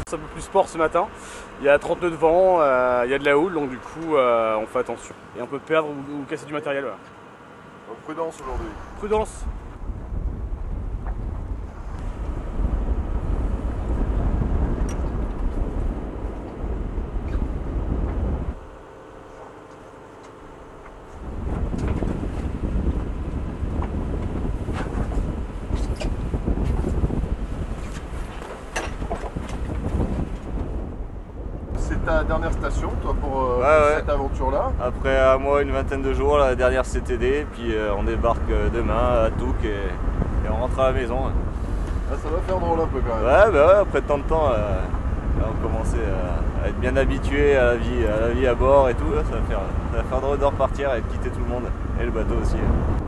C'est un peu plus sport ce matin, il y a 30 nœuds de vent, il y a de la houle, donc du coup on fait attention. Et on peut perdre ou casser du matériel. Voilà. Donc prudence aujourd'hui. Prudence. C'est ta dernière station, toi, pour ouais. cette aventure-là. Après un mois, une vingtaine de jours, la dernière CTD, puis on débarque demain à Touques et on rentre à la maison. Ah, ça va faire drôle un peu quand même. Ouais, bah ouais, après tant de temps, là, on commençait à être bien habitué à la vie à bord et tout. Là, ça va faire drôle de repartir et de quitter tout le monde, et le bateau aussi.